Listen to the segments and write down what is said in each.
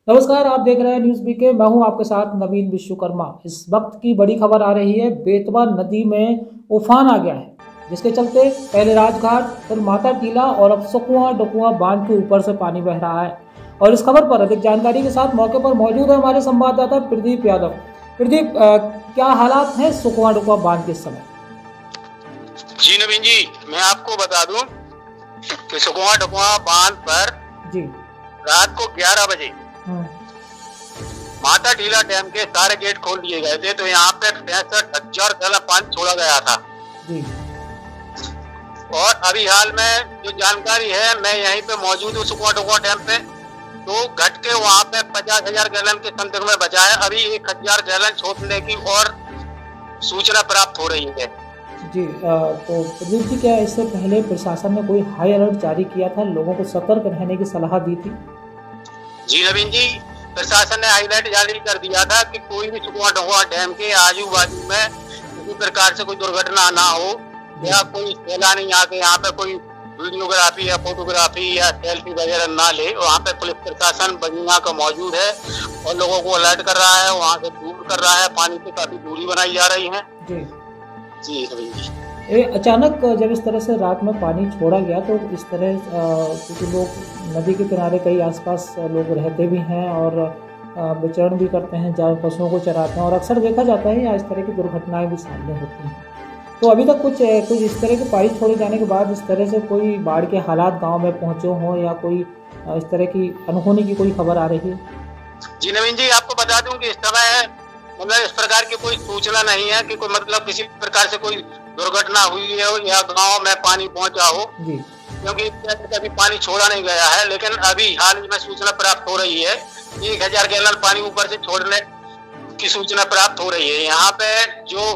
नमस्कार, आप देख रहे हैं न्यूज़ बीके। मैं हूं आपके साथ नवीन विश्वकर्मा। इस वक्त की बड़ी खबर आ रही है। बेतवा नदी में उफान आ गया है, जिसके चलते पहले राजघाट, फिर माता टीला और अब सुकुआ डकुआ बांध के ऊपर से पानी बह रहा है। और इस खबर पर अधिक जानकारी के साथ मौके पर मौजूद है हमारे संवाददाता प्रदीप यादव। प्रदीप, क्या हालात हैं सुकुआ डकुआ बांध के इस समय? जी नवीन जी, मैं आपको बता दूं कि सुकुआ डकुआ बांध पर जी रात को 11 बजे माता टीला डैम के सारे गेट खोल दिए गए थे, तो यहाँ पे 65,000 गैलन पानी छोड़ा गया था। जी। और अभी हाल में जो जानकारी है, मैं यहीं पे मौजूद हूँ सुकुआ डकुआ डैम पे, तो घट के वहाँ पे 50,000 गैलन के संदर्भ में बचा है। अभी 1,000 गैलन छोड़ने की और सूचना प्राप्त हो रही है। जी, तो प्रदीप जी, क्या इससे पहले प्रशासन ने कोई हाई अलर्ट जारी किया था, लोगों को सतर्क रहने की सलाह दी थी? जी नवीन जी, प्रशासन ने हाईलाइट जारी कर दिया था कि कोई भी सुकुआ डकुआ डैम के आजू बाजू में किसी प्रकार से कोई दुर्घटना ना हो, या कोई सैलानी आके यहाँ पे कोई वीडियोग्राफी या फोटोग्राफी या सेल्फी वगैरह ना ले। वहाँ पे पुलिस प्रशासन बनिया का मौजूद है और लोगों को अलर्ट कर रहा है, वहाँ से दूर कर रहा है, पानी से काफी दूरी बनाई जा रही है। जी नवीन जी, अचानक जब इस तरह से रात में पानी छोड़ा गया तो इस तरह, क्योंकि लोग नदी के किनारे कई आसपास लोग रहते भी हैं और विचरण भी करते हैं, जहाँ पशुओं को चराते हैं, और अक्सर देखा जाता है या इस तरह की दुर्घटनाएं भी सामने होती हैं। तो अभी तक कुछ इस तरह के पानी छोड़े जाने के बाद इस तरह से कोई बाढ़ के हालात गाँव में पहुँचे हों या कोई इस तरह की अनहोनी की कोई खबर आ रही है? जी नवीन जी, आपको बता दूं कि इस समय मतलब इस प्रकार की कोई सूचना नहीं है कि कोई मतलब किसी प्रकार से कोई दुर्घटना हुई है या गांव में पानी पहुंचा हो, क्योंकि अभी पानी छोड़ा नहीं गया है। लेकिन अभी हाल ही में सूचना प्राप्त हो रही है, 1,000 गैलन पानी ऊपर से छोड़ने की सूचना प्राप्त हो रही है। यहाँ पे जो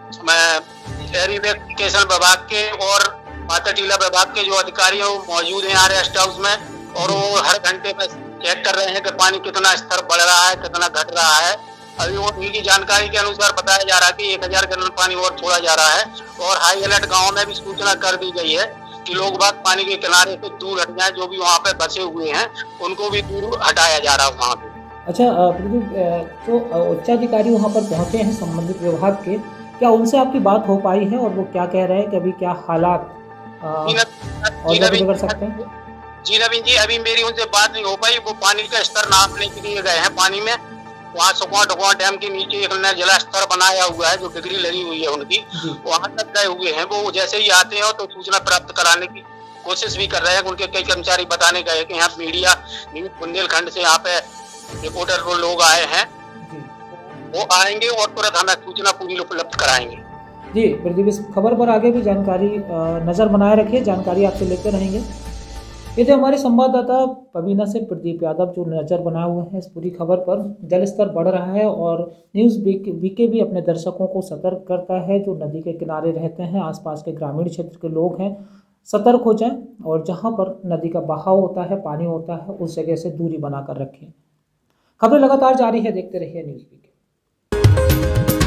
इरिगेशन विभाग के और माता टीला विभाग के जो अधिकारी है वो मौजूद है यहाँ रेस्ट हाउस में, और वो हर घंटे में चेक कर रहे हैं कि पानी कितना स्तर बढ़ रहा है, कितना घट रहा है। अभी वो उनकी जानकारी के अनुसार बताया जा रहा है कि 1,000 गैलन पानी और छोड़ा जा रहा है। और हाई अलर्ट गांव में भी सूचना कर दी गई है कि लोग बाग पानी के किनारे से दूर हट जाएं, जो भी वहाँ पे बसे हुए हैं उनको भी दूर हटाया जा रहा है वहाँ पे। अच्छा प्रदीप, तो उच्चाधिकारी वहाँ पर पहुँचे हैं संबंधित विभाग के, क्या उनसे आपकी बात हो पाई है और वो क्या कह रहे हैं कि अभी क्या हालात कर सकते हैं? जी नवीन जी, अभी मेरी उनसे बात नहीं हो पाई। वो पानी का स्तर नापने के लिए गए हैं पानी में। वहाँ सुकुआ डकुआ डैम के नीचे एक जला स्तर बनाया हुआ है, जो डिग्री लगी हुई है उनकी, वहाँ तक गए हुए हैं। वो जैसे ही आते हैं तो सूचना प्राप्त कराने की कोशिश भी कर रहे हैं। उनके कई कर्मचारी बताने गए कि यहाँ मीडिया न्यूज बुंदेलखंड से यहाँ पे रिपोर्टर लोग आए हैं, वो आएंगे और तुरंत हमें सूचना पूरी उपलब्ध कराएंगे। जी प्रदीप, इस खबर पर आगे भी जानकारी नजर बनाए रखिए, जानकारी आपसे लेते रहेंगे। ये थे हमारे संवाददाता पबीना से प्रदीप यादव, जो नज़र बनाए हुए हैं इस पूरी खबर पर। जल स्तर बढ़ रहा है और न्यूज़ बीके भी अपने दर्शकों को सतर्क करता है, जो नदी के किनारे रहते हैं, आसपास के ग्रामीण क्षेत्र के लोग हैं, सतर्क हो जाएं और जहां पर नदी का बहाव होता है, पानी होता है, उस जगह से दूरी बनाकर रखें। खबरें लगातार जारी है, देखते रहिए न्यूज़ बीके।